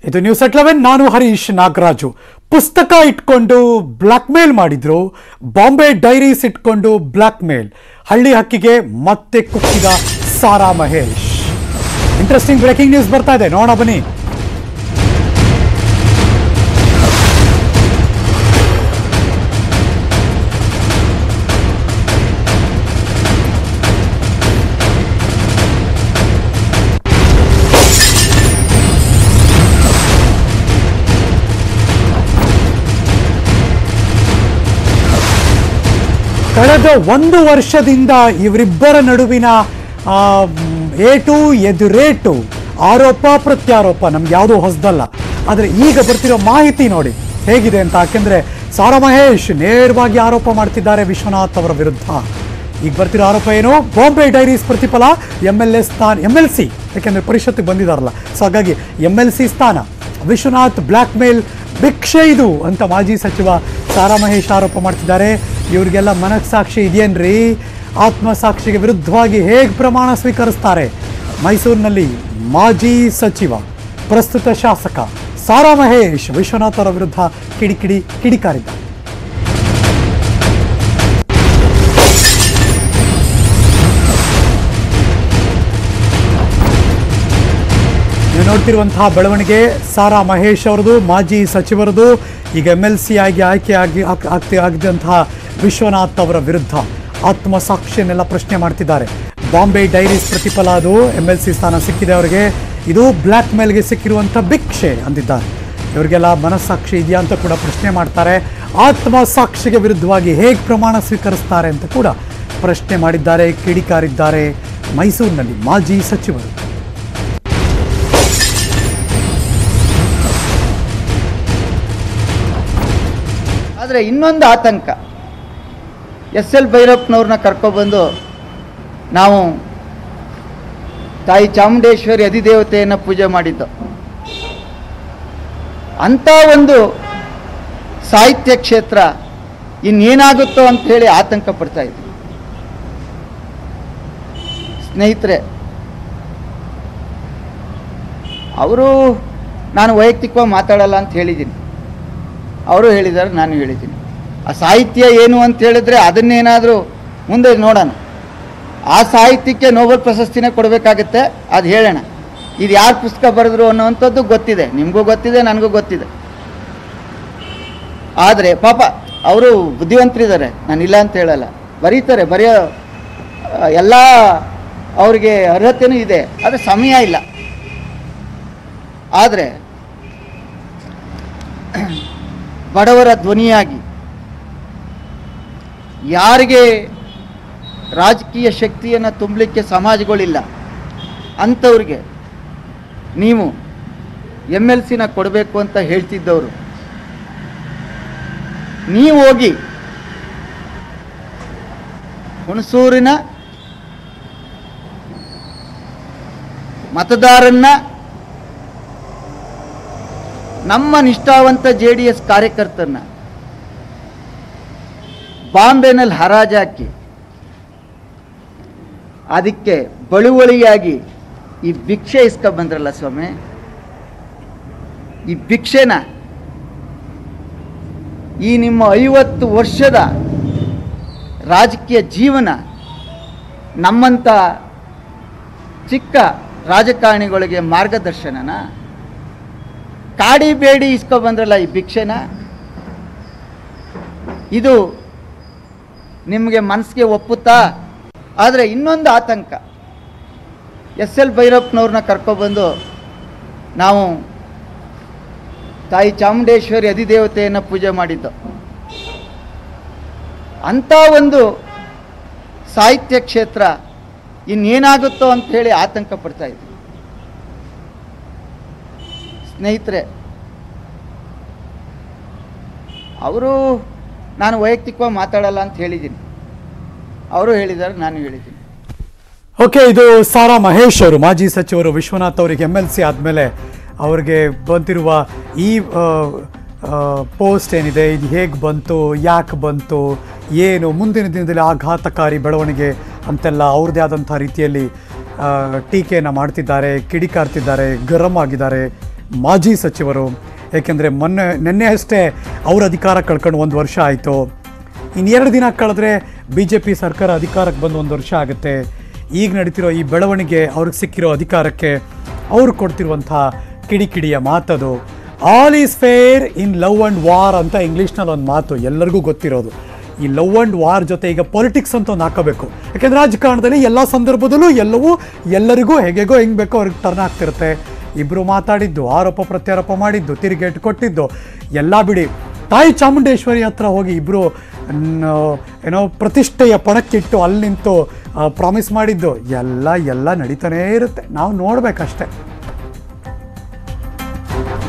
ಇದು news at 11 ನಾನು ಹರೀಶ್ ನಾಗರಾಜು. ಪುಸ್ತಕ ಇಟ್ಕೊಂಡು ಬ್ಲಾಕ್ ಮೇಲ್ ಮಾಡಿದ್ರು, ಬಾಂಬೆ ಡೈರೀಸ್ ಇಟ್ಕೊಂಡು ಬ್ಲಾಕ್ ಮೇಲ್. ಹಳ್ಳಿ ಹಕ್ಕಿಗೆ ಮತ್ತೆ ಕುಕ್ಕಿದ Sara Mahesh. Interesting breaking news ಬರ್ತಾ ಇದೆ, ನೋಡೋಣ ಬನ್ನಿ. ಕಳೆದ 1 ವರ್ಷದಿಂದ ಇವರಿಬ್ಬರ ನಡುವಿನ ಏಟು ಎದುರೇಟು, ಆರೋಪ ಪ್ರತ್ಯಾರೋಪ ನಮ್ಗೆ ಯಾವುದೂ ಹೊಸದಲ್ಲ. ಆದರೆ ಈಗ ಬರ್ತಿರೋ ಮಾಹಿತಿ ನೋಡಿ ಹೇಗಿದೆ ಅಂತ. ಯಾಕೆಂದರೆ ಸಾರಾ ಮಹೇಶ್ ನೇರವಾಗಿ ಆರೋಪ ಮಾಡ್ತಿದ್ದಾರೆ ವಿಶ್ವನಾಥ್ ಅವರ ವಿರುದ್ಧ. ಈಗ ಬರ್ತಿರೋ ಆರೋಪ ಏನು? ಬಾಂಬೆ ಡೈರೀಸ್ ಪ್ರತಿಫಲ MLC, ಯಾಕೆಂದರೆ ಪರಿಷತ್ತಿಗೆ ಬಂದಿದ್ದಾರಲ್ಲ, ಸೊ ಹಾಗಾಗಿ MLC ಸ್ಥಾನ, ವಿಶ್ವನಾಥ್ ಬ್ಲ್ಯಾಕ್ ಮೇಲ್ ಭಿಕ್ಷೆ ಇದು ಅಂತ ಮಾಜಿ ಸಚಿವ ಸಾರಾ ಮಹೇಶ್ ಆರೋಪ ಮಾಡ್ತಿದ್ದಾರೆ. ಇವ್ರಿಗೆಲ್ಲ ಮನಸ್ಸಾಕ್ಷಿ ಇದೆಯೇನ್ರಿ? ಆತ್ಮಸಾಕ್ಷಿಗೆ ವಿರುದ್ಧವಾಗಿ ಹೇಗೆ ಪ್ರಮಾಣ ಸ್ವೀಕರಿಸ್ತಾರೆ? ಮೈಸೂರಿನಲ್ಲಿ ಮಾಜಿ ಸಚಿವ ಪ್ರಸ್ತುತ ಶಾಸಕ ಸಾರಾ ಮಹೇಶ್ ವಿಶ್ವನಾಥ್ ಅವರ ವಿರುದ್ಧ ಕಿಡಿಕಾರಿದ್ದಾರೆ. ನೀವು ನೋಡ್ತಿರುವಂತಹ ಬೆಳವಣಿಗೆ ಸಾರಾ ಮಹೇಶ್ ಅವರದು, ಮಾಜಿ ಸಚಿವರದು. ಈಗ MLC ಆಗಿ ಆಗಿದಂತಹ ವಿಶ್ವನಾಥ್ ಅವರ ವಿರುದ್ಧ ಆತ್ಮಸಾಕ್ಷಿಯನ್ನೆಲ್ಲ ಪ್ರಶ್ನೆ ಮಾಡ್ತಿದ್ದಾರೆ. ಬಾಂಬೆ ಡೈರೀಸ್ ಪ್ರತಿಫಲ ಅದು, MLC ಸ್ಥಾನ ಸಿಕ್ಕಿದೆ ಅವರಿಗೆ, ಇದು ಬ್ಲ್ಯಾಕ್ ಮೇಲ್ಗೆ ಸಿಕ್ಕಿರುವಂಥ ಭಿಕ್ಷೆ ಅಂದಿದ್ದಾರೆ. ಇವರಿಗೆಲ್ಲ ಮನಸ್ಸಾಕ್ಷಿ ಇದೆಯಾ ಅಂತ ಕೂಡ ಪ್ರಶ್ನೆ ಮಾಡ್ತಾರೆ. ಆತ್ಮಸಾಕ್ಷಿಗೆ ವಿರುದ್ಧವಾಗಿ ಹೇಗೆ ಪ್ರಮಾಣ ಸ್ವೀಕರಿಸ್ತಾರೆ ಅಂತ ಕೂಡ ಪ್ರಶ್ನೆ ಮಾಡಿದ್ದಾರೆ, ಕಿಡಿಕಾರಿದ್ದಾರೆ ಮೈಸೂರಿನಲ್ಲಿ ಮಾಜಿ ಸಚಿವರು. ಆದರೆ ಇನ್ನೊಂದು ಆತಂಕ, SL ಭೈರಪ್ಪನವ್ರನ್ನ ಕರ್ಕೊಬಂದು ನಾವು ತಾಯಿ ಚಾಮುಂಡೇಶ್ವರಿ ಅಧಿದೇವತೆಯನ್ನು ಪೂಜೆ ಮಾಡಿದ್ದು. ಅಂಥ ಒಂದು ಸಾಹಿತ್ಯ ಕ್ಷೇತ್ರ ಇನ್ನೇನಾಗುತ್ತೋ ಅಂಥೇಳಿ ಆತಂಕ ಪಡ್ತಾ ಇದ್ವಿ. ಸ್ನೇಹಿತರೆ, ಅವರು ನಾನು ವೈಯಕ್ತಿಕವಾಗಿ ಮಾತಾಡಲ್ಲ ಅಂತ ಹೇಳಿದ್ದೀನಿ, ಅವರು ಹೇಳಿದ್ದಾರೆ, ನಾನು ಹೇಳಿದ್ದೀನಿ. ಆ ಸಾಹಿತ್ಯ ಏನು ಅಂತ ಹೇಳಿದ್ರೆ ಅದನ್ನೇನಾದರೂ ಮುಂದೆ ನೋಡೋಣ. ಆ ಸಾಹಿತ್ಯಕ್ಕೆ ನೋಬೆಲ್ ಪ್ರಶಸ್ತಿನೇ ಕೊಡಬೇಕಾಗತ್ತೆ, ಅದು ಹೇಳೋಣ. ಇದು ಯಾರು ಪುಸ್ತಕ ಬರೆದ್ರು ಅನ್ನೋವಂಥದ್ದು ಗೊತ್ತಿದೆ, ನಿಮಗೂ ಗೊತ್ತಿದೆ, ನನಗೂ ಗೊತ್ತಿದೆ. ಆದರೆ ಪಾಪ ಅವರು ಬುದ್ಧಿವಂತರಿದ್ದಾರೆ, ನಾನು ಇಲ್ಲ ಅಂತ ಹೇಳಲ್ಲ, ಬರೀತಾರೆ, ಬರೆಯೋ ಎಲ್ಲ ಅವರಿಗೆ ಅರ್ಹತೆಯೂ ಇದೆ, ಆದರೆ ಸಮಯ ಇಲ್ಲ. ಆದರೆ ಬಡವರ ಧ್ವನಿಯಾಗಿ ಯಾರಿಗೆ ರಾಜಕೀಯ ಶಕ್ತಿಯನ್ನು ತುಂಬಲಿಕ್ಕೆ ಸಮಾಜಗಳಿಲ್ಲ ಅಂಥವ್ರಿಗೆ ನೀವು MLCನ ಕೊಡಬೇಕು ಅಂತ ಹೇಳ್ತಿದ್ದವರು, ನೀವು ಹೋಗಿ ಹುಣಸೂರಿನ ಮತದಾರನ್ನ, ನಮ್ಮ ನಿಷ್ಠಾವಂತ JDS ಕಾರ್ಯಕರ್ತರನ್ನ ಬಾಂಬೆನಲ್ಲಿ ಹರಾಜಾಕಿ ಅದಕ್ಕೆ ಬಳುವಳಿಯಾಗಿ ಈ ಭಿಕ್ಷೆ ಇಸ್ಕೊಂಡ್ಬಂದ್ರಲ್ಲ ಸ್ವಾಮಿ, ಈ ಭಿಕ್ಷೆನ ಈ ನಿಮ್ಮ 50 ವರ್ಷದ ರಾಜಕೀಯ ಜೀವನ ನಮ್ಮಂಥ ಚಿಕ್ಕ ರಾಜಕಾರಣಿಗಳಿಗೆ ಮಾರ್ಗದರ್ಶನನ ಕಾಡಿಬೇಡಿ ಇಸ್ಕೊಂಡ್ಬಂದ್ರಲ್ಲ ಈ ಭಿಕ್ಷೆನ, ಇದು ನಿಮಗೆ ಮನಸ್ಸಿಗೆ ಒಪ್ಪುತ್ತಾ? ಆದರೆ ಇನ್ನೊಂದು ಆತಂಕ, SL ಭೈರಪ್ಪನವ್ರನ್ನ ಕರ್ಕೊಬಂದು ನಾವು ತಾಯಿ ಚಾಮುಂಡೇಶ್ವರಿ ಅಧಿದೇವತೆಯನ್ನು ಪೂಜೆ ಮಾಡಿದ್ದು. ಅಂಥ ಒಂದು ಸಾಹಿತ್ಯ ಕ್ಷೇತ್ರ ಇನ್ನೇನಾಗುತ್ತೋ ಅಂಥೇಳಿ ಆತಂಕ ಪಡ್ತಾ ಇದ್ವಿ. ಸ್ನೇಹಿತರೆ, ಅವರು ನಾನು ವೈಯಕ್ತಿಕವಾಗಿ ಮಾತಾಡಲ್ಲ ಅಂತ ಹೇಳಿದ್ದೀನಿ, ಅವರು ಹೇಳಿದ್ದಾರೆ, ನಾನು ಹೇಳಿದ್ದೀನಿ. ಓಕೆ, ಇದು ಸಾರಾ ಮಹೇಶ್ ಅವರು, ಮಾಜಿ ಸಚಿವರು. ವಿಶ್ವನಾಥ್ ಅವರಿಗೆ MLC ಆದಮೇಲೆ ಅವ್ರಿಗೆ ಬಂದಿರುವ ಈ ಪೋಸ್ಟ್ ಏನಿದೆ, ಇದು ಹೇಗೆ ಬಂತು, ಯಾಕೆ ಬಂತು, ಏನು ಮುಂದಿನ ದಿನದಲ್ಲಿ ಆಘಾತಕಾರಿ ಬೆಳವಣಿಗೆ ಅಂತೆಲ್ಲ ಅವ್ರದ್ದೇ ಆದಂಥ ರೀತಿಯಲ್ಲಿ ಟೀಕೆಯನ್ನು ಮಾಡ್ತಿದ್ದಾರೆ, ಕಿಡಿಕಾರ್ತಿದ್ದಾರೆ, ಗರಂ ಆಗಿದ್ದಾರೆ ಮಾಜಿ ಸಚಿವರು. ಏಕೆಂದರೆ ನಿನ್ನೆ ಅಷ್ಟೇ ಅವ್ರ ಅಧಿಕಾರ ಕಳ್ಕೊಂಡು 1 ವರ್ಷ ಆಯಿತು. ಇನ್ನು 2 ದಿನ ಕಳೆದ್ರೆ BJP ಸರ್ಕಾರ ಅಧಿಕಾರಕ್ಕೆ ಬಂದು 1 ವರ್ಷ ಆಗುತ್ತೆ. ಈಗ ನಡೀತಿರೋ ಈ ಬೆಳವಣಿಗೆ, ಅವ್ರಿಗೆ ಸಿಕ್ಕಿರೋ ಅಧಿಕಾರಕ್ಕೆ ಅವ್ರು ಕೊಡ್ತಿರುವಂಥ ಕಿಡಿಕಿಡಿಯ ಮಾತದು. All is fair in love and war ಅಂತ ಇಂಗ್ಲೀಷ್ನಲ್ಲಿ ಒಂದು ಮಾತು ಎಲ್ಲರಿಗೂ ಗೊತ್ತಿರೋದು. ಈ ಲವ್ ಆ್ಯಂಡ್ ವಾರ್ ಜೊತೆ ಈಗ ಪೊಲಿಟಿಕ್ಸ್ ಅಂತ ಒಂದು ಹಾಕೋಬೇಕು. ಯಾಕೆಂದರೆ ರಾಜಕಾರಣದಲ್ಲಿ ಎಲ್ಲ ಸಂದರ್ಭದಲ್ಲೂ ಎಲ್ಲರಿಗೂ ಹೇಗೇಗೋ ಹೆಂಗೆ ಬೇಕೋ ಅವ್ರಿಗೆ ಟರ್ನ್ ಆಗ್ತಿರುತ್ತೆ. ಇಬ್ಬರು ಮಾತಾಡಿದ್ದು, ಆರೋಪ ಪ್ರತ್ಯಾರೋಪ ಮಾಡಿದ್ದು, ತಿರುಗೇಟು ಕೊಟ್ಟಿದ್ದು ಎಲ್ಲ ಬಿಡಿ. ತಾಯಿ ಚಾಮುಂಡೇಶ್ವರಿ ಹತ್ರ ಹೋಗಿ ಇಬ್ಬರು ಏನೋ ಪ್ರತಿಷ್ಠೆಯ ಪಣಕ್ಕಿಟ್ಟು ಅಲ್ಲಿ ನಿಂತು ಪ್ರಾಮಿಸ್ ಮಾಡಿದ್ದು ಎಲ್ಲ ನಡೀತಾನೇ ಇರುತ್ತೆ. ನಾವು ನೋಡಬೇಕಷ್ಟೆ.